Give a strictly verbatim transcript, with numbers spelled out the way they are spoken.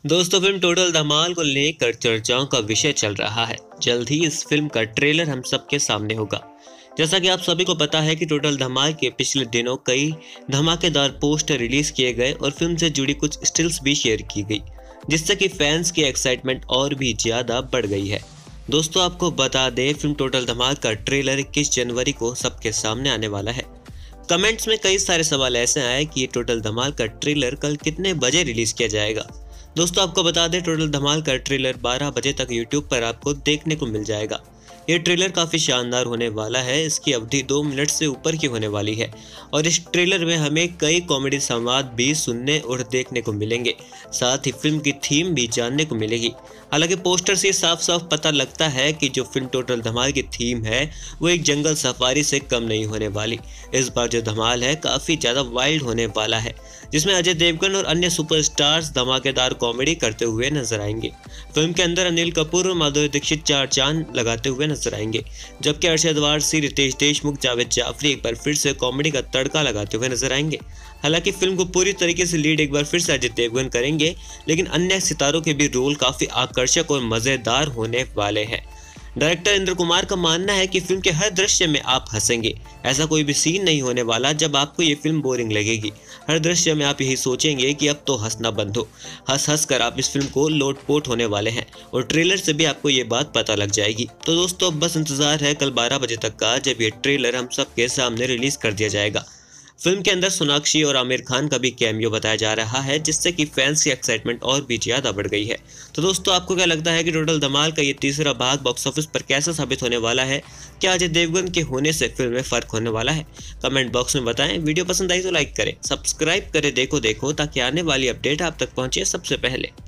दोस्तों, film total धमाल को लेकर चर्चाओं का विषय चल रहा है। जल्द ही इस फिल्म का ट्रेलर हम सबके सामने होगा। जैसा कि आप सभी को पता है कि टोटल धमाल के पिछले दिनों कई धमाकेदार पोस्टर रिलीज किए गए और फिल्म से जुड़ी कुछ स्टिल्स भी शेयर की गई, जिससे कि फैंस की एक्साइटमेंट और भी ज्यादा बढ़ गई है। दोस्तों, आपको बता दें, फिल्म टोटल धमाल का ट्रेलर इक्कीस जनवरी को सबके सामने आने वाला है। कमेंट्स में कई सारे सवाल ऐसे आए कि ये टोटल धमाल का ट्रेलर कल कितने बजे रिलीज किया जाएगा। दोस्तों, आपको बता दें, टोटल धमाल का ट्रेलर बारह बजे तक यूट्यूब पर आपको देखने को मिल जाएगा। ये ट्रेलर काफ़ी शानदार होने वाला है। इसकी अवधि दो मिनट से ऊपर की होने वाली है और इस ट्रेलर में हमें कई कॉमेडी संवाद भी सुनने और देखने को मिलेंगे। साथ ही फिल्म की थीम भी जानने को मिलेगी। हालांकि पोस्टर से साफ साफ पता लगता है कि जो फिल्म टोटल धमाल की थीम है वो एक जंगल सफारी से कम नहीं होने वाली। इस बार जो धमाल है काफ़ी ज़्यादा वाइल्ड होने वाला है, जिसमें अजय देवगन और अन्य सुपरस्टार्स धमाकेदार कॉमेडी करते हुए नजर आएंगे। फिल्म के अंदर अनिल कपूर और माधुरी दीक्षित चार चांद लगाते हुए नजर आएंगे, जबकि अरशद वारसी, रितेश देशमुख, जावेद जाफरी एक बार फिर से कॉमेडी का तड़का लगाते हुए नजर आएंगे। हालांकि फिल्म को पूरी तरीके से लीड एक बार फिर से अजय देवगन करेंगे, लेकिन अन्य सितारों के भी रोल काफी आकर्षक और मजेदार होने वाले हैं। डायरेक्टर इंद्र कुमार का मानना है कि फिल्म के हर दृश्य में आप हंसेंगे। ऐसा कोई भी सीन नहीं होने वाला जब आपको ये फिल्म बोरिंग लगेगी। हर दृश्य में आप यही सोचेंगे कि अब तो हंसना बंद हो। हंस हंस कर आप इस फिल्म को लोटपोट होने वाले हैं और ट्रेलर से भी आपको ये बात पता लग जाएगी। तो दोस्तों, अब बस इंतजार है कल बारह बजे तक का, जब ये ट्रेलर हम सबके सामने रिलीज कर दिया जाएगा। फिल्म के अंदर सोनाक्षी और आमिर खान का भी कैमियो बताया जा रहा है, जिससे कि फैंस की एक्साइटमेंट और भी ज्यादा बढ़ गई है। तो दोस्तों, आपको क्या लगता है कि टोटल धमाल का ये तीसरा भाग बॉक्स ऑफिस पर कैसा साबित होने वाला है? क्या अजय देवगन के होने से फिल्म में फर्क होने वाला है? कमेंट बॉक्स में बताएं। वीडियो पसंद आई तो लाइक करें, सब्सक्राइब करें देखो देखो ताकि आने वाली अपडेट आप तक पहुंचे सबसे पहले।